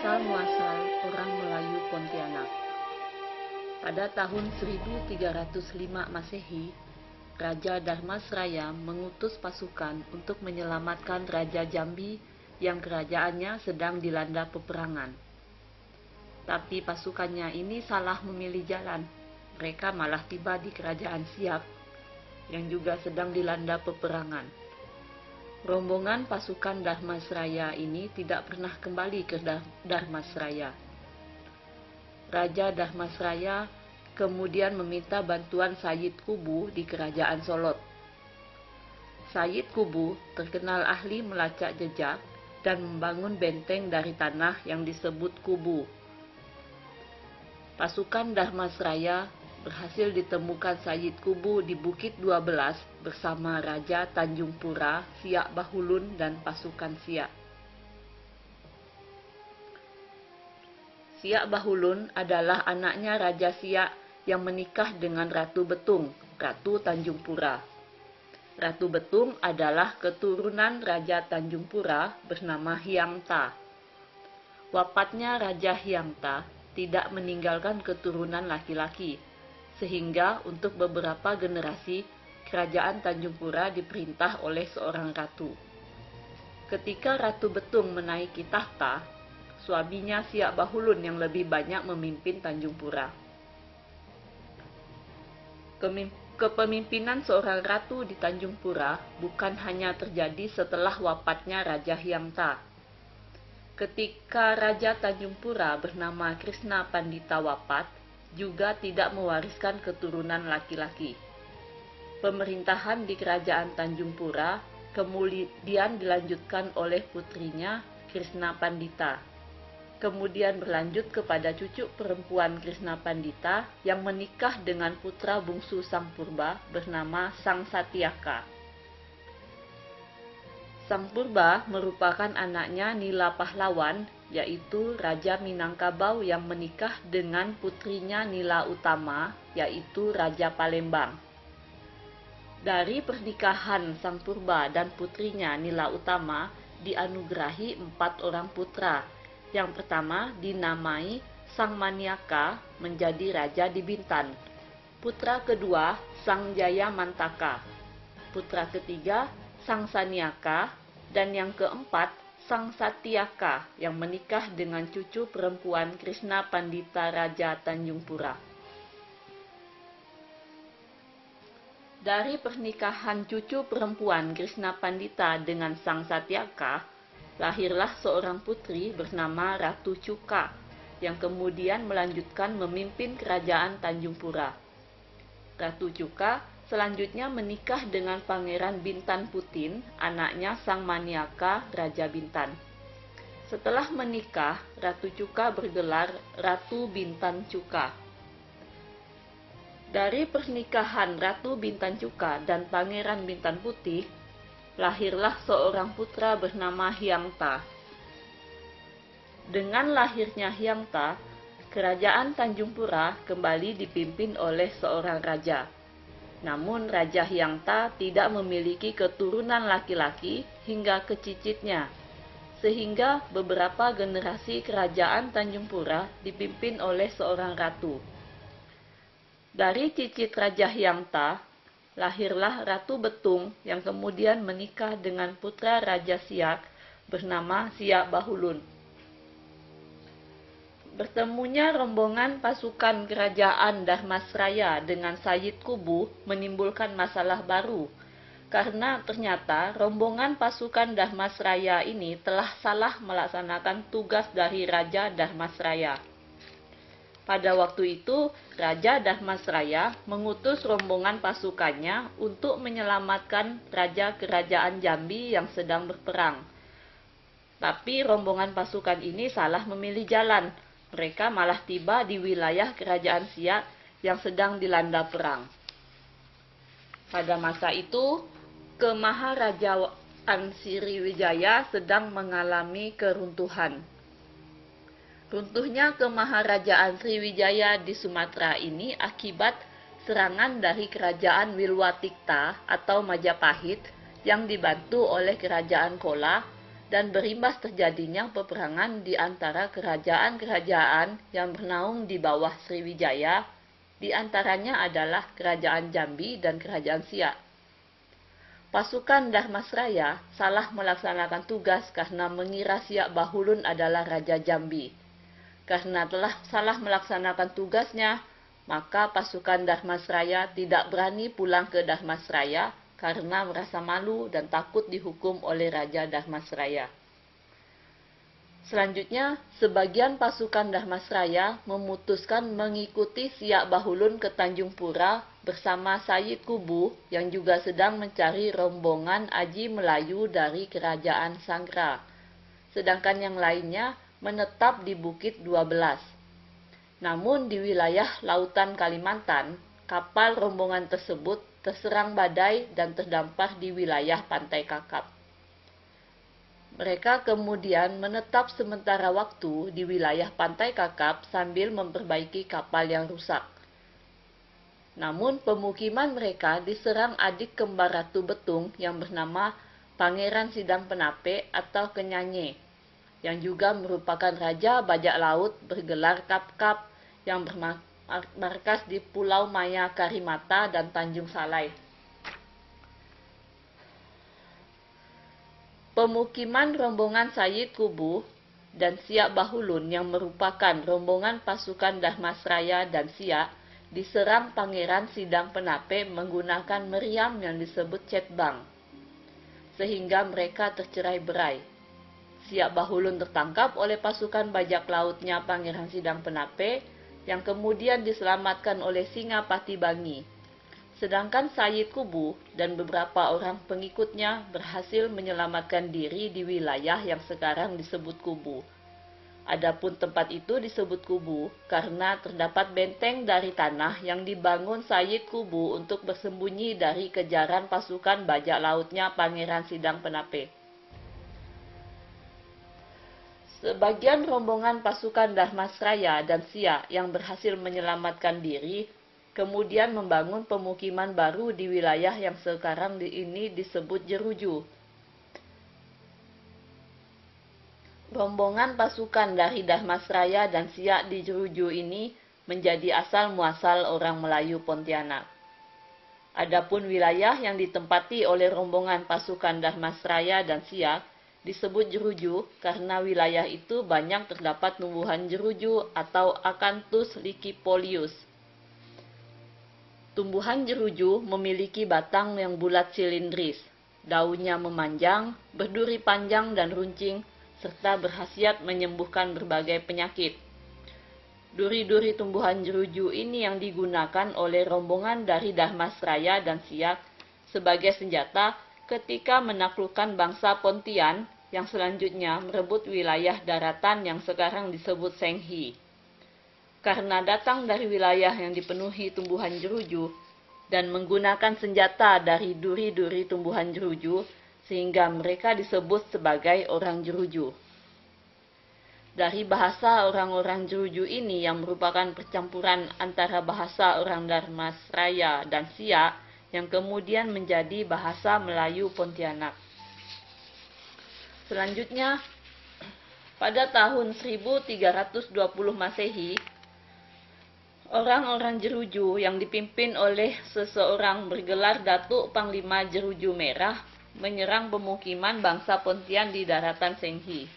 asal-muasal orang Melayu Pontianak. Pada tahun 1305 Masehi, Raja Dharmasraya mengutus pasukan untuk menyelamatkan Raja Jambi yang kerajaannya sedang dilanda peperangan. Tapi pasukannya ini salah memilih jalan. Mereka malah tiba di kerajaan Siak yang juga sedang dilanda peperangan. Rombongan pasukan Dharmasraya ini tidak pernah kembali ke Dharmasraya. Raja Dharmasraya kemudian meminta bantuan Sayyid Kubu di kerajaan Solot. Sayyid Kubu terkenal ahli melacak jejak dan membangun benteng dari tanah yang disebut kubu. Pasukan Dharmasraya berhasil ditemukan Sayyid Kubu di Bukit 12 bersama Raja Tanjung Pura, Siak Bahulun, dan pasukan Siak. Siak Bahulun adalah anaknya Raja Siak yang menikah dengan Ratu Betung, Ratu Tanjung Pura. Ratu Betung adalah keturunan Raja Tanjung Pura bernama Hyang Ta. Wafatnya Raja Hyang Ta tidak meninggalkan keturunan laki-laki, sehingga untuk beberapa generasi kerajaan Tanjung Pura diperintah oleh seorang ratu. Ketika Ratu Betung menaiki tahta, suaminya Siak Bahulun yang lebih banyak memimpin Tanjung Pura. Kepemimpinan seorang ratu di Tanjung Pura bukan hanya terjadi setelah wafatnya Raja Hyang Ta. Ketika Raja Tanjung Pura bernama Krishna Pandita wafat, juga tidak mewariskan keturunan laki-laki. Pemerintahan di kerajaan Tanjung Pura kemudian dilanjutkan oleh putrinya Krishna Pandita. Kemudian berlanjut kepada cucu perempuan Krishna Pandita yang menikah dengan putra bungsu Sang Purba bernama Sang Satyaka. Sang Purba merupakan anaknya Nila Pahlawan, yaitu Raja Minangkabau yang menikah dengan putrinya Nila Utama, yaitu Raja Palembang. Dari pernikahan Sang Purba dan putrinya Nila Utama dianugerahi 4 orang putra. Yang pertama dinamai Sang Maniaka menjadi raja di Bintan. Putra kedua Sang Jaya Mantaka. Putra ketiga Sang Saniaka, dan yang keempat Sang Satyaka yang menikah dengan cucu perempuan Krishna Pandita Raja Tanjung Pura. Dari pernikahan cucu perempuan Krishna Pandita dengan Sang Satyaka, lahirlah seorang putri bernama Ratu Cuka, yang kemudian melanjutkan memimpin kerajaan Tanjung Pura. Ratu Cuka selanjutnya menikah dengan Pangeran Bintan Putin, anaknya Sang Maniaka, Raja Bintan. Setelah menikah, Ratu Cuka bergelar Ratu Bintan Cuka. Dari pernikahan Ratu Bintan Cuka dan Pangeran Bintan Putih, lahirlah seorang putra bernama Hyang Ta. Dengan lahirnya Hyang Ta, kerajaan Tanjung Pura kembali dipimpin oleh seorang raja. Namun Raja Hyang Ta tidak memiliki keturunan laki-laki hingga ke cicitnya, sehingga beberapa generasi kerajaan Tanjung Pura dipimpin oleh seorang ratu. Dari cicit Raja Hyang Ta, lahirlah Ratu Betung yang kemudian menikah dengan putra Raja Siak bernama Siak Bahulun. Bertemunya rombongan pasukan kerajaan Dharmasraya dengan Sayyid Kubu menimbulkan masalah baru, karena ternyata rombongan pasukan Dharmasraya ini telah salah melaksanakan tugas dari Raja Dharmasraya. Pada waktu itu, Raja Dharmasraya mengutus rombongan pasukannya untuk menyelamatkan Raja Kerajaan Jambi yang sedang berperang. Tapi rombongan pasukan ini salah memilih jalan. Mereka malah tiba di wilayah kerajaan Siak yang sedang dilanda perang. Pada masa itu, Kemaharajaan Sriwijaya sedang mengalami keruntuhan. Runtuhnya Kemaharajaan Sriwijaya di Sumatera ini akibat serangan dari kerajaan Wilwatikta atau Majapahit yang dibantu oleh kerajaan Kola dan berimbas terjadinya peperangan di antara kerajaan-kerajaan yang bernaung di bawah Sriwijaya, di antaranya adalah Kerajaan Jambi dan Kerajaan Siak. Pasukan Dharmasraya salah melaksanakan tugas karena mengira Siak Bahulun adalah Raja Jambi. Karena telah salah melaksanakan tugasnya, maka pasukan Dharmasraya tidak berani pulang ke Dharmasraya karena merasa malu dan takut dihukum oleh Raja Dharmasraya. Selanjutnya, sebagian pasukan Dharmasraya memutuskan mengikuti Siak Bahulun ke Tanjung Pura bersama Sayyid Kubu yang juga sedang mencari rombongan Aji Melayu dari Kerajaan Sanggra. Sedangkan yang lainnya menetap di Bukit 12. Namun di wilayah lautan Kalimantan, kapal rombongan tersebut terserang badai dan terdampar di wilayah Pantai Kakap. Mereka kemudian menetap sementara waktu di wilayah Pantai Kakap sambil memperbaiki kapal yang rusak. Namun pemukiman mereka diserang adik kembar Ratu Betung yang bernama Pangeran Sidang Penape atau Kenyanye, yang juga merupakan Raja Bajak Laut bergelar Kap-Kap yang bermarkas di Pulau Maya Karimata dan Tanjung Salai. Pemukiman rombongan Sayyid Kubu dan Siak Bahulun yang merupakan rombongan pasukan Dharmasraya dan Siak diserang Pangeran Sidang Penape menggunakan meriam yang disebut cetbang, sehingga mereka tercerai-berai. Siak Bahulun tertangkap oleh pasukan bajak lautnya Pangeran Sidang Penape yang kemudian diselamatkan oleh Singapati Bangi. Sedangkan Sayyid Kubu dan beberapa orang pengikutnya berhasil menyelamatkan diri di wilayah yang sekarang disebut Kubu. Adapun tempat itu disebut Kubu karena terdapat benteng dari tanah yang dibangun Sayyid Kubu untuk bersembunyi dari kejaran pasukan bajak lautnya Pangeran Sidang Penape. Sebagian rombongan pasukan Dharmasraya dan Siak yang berhasil menyelamatkan diri kemudian membangun pemukiman baru di wilayah yang sekarang ini disebut Jeruju. Rombongan pasukan dari Dharmasraya dan Siak di Jeruju ini menjadi asal muasal orang Melayu Pontianak. Adapun wilayah yang ditempati oleh rombongan pasukan Dharmasraya dan Siak disebut Jeruju karena wilayah itu banyak terdapat tumbuhan jeruju atau Acanthus lycopodius. Tumbuhan jeruju memiliki batang yang bulat silindris, daunnya memanjang, berduri panjang dan runcing, serta berkhasiat menyembuhkan berbagai penyakit. Duri-duri tumbuhan jeruju ini yang digunakan oleh rombongan dari Dharmasraya dan Siak sebagai senjata ketika menaklukkan bangsa Pontian yang selanjutnya merebut wilayah daratan yang sekarang disebut Senghi. Karena datang dari wilayah yang dipenuhi tumbuhan jeruju dan menggunakan senjata dari duri-duri tumbuhan jeruju, sehingga mereka disebut sebagai orang jeruju. Dari bahasa orang-orang jeruju ini yang merupakan percampuran antara bahasa orang Dharmasraya dan Siak yang kemudian menjadi bahasa Melayu Pontianak. Selanjutnya, pada tahun 1320 Masehi, orang-orang jeruju yang dipimpin oleh seseorang bergelar Datuk Panglima Jeruju Merah menyerang pemukiman bangsa Pontian di daratan Senghi.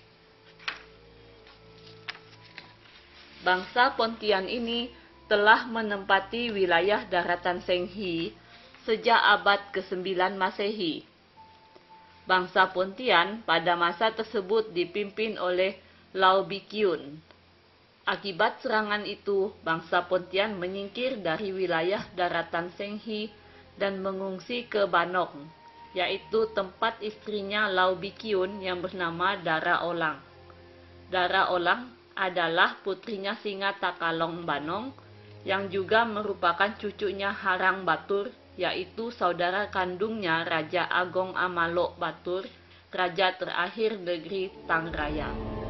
Bangsa Pontian ini telah menempati wilayah daratan Senghi sejak abad ke-9 Masehi. Bangsa Pontian pada masa tersebut dipimpin oleh Lau Bikyun. Akibat serangan itu, bangsa Pontian menyingkir dari wilayah daratan Senghi dan mengungsi ke Banong, yaitu tempat istrinya Lau Bikyun yang bernama Dara Olang. Dara Olang adalah putrinya Singa Takalong Banong, yang juga merupakan cucunya Harang Batur, yaitu saudara kandungnya Raja Agong Amalok Batur, raja terakhir negeri Tangraya.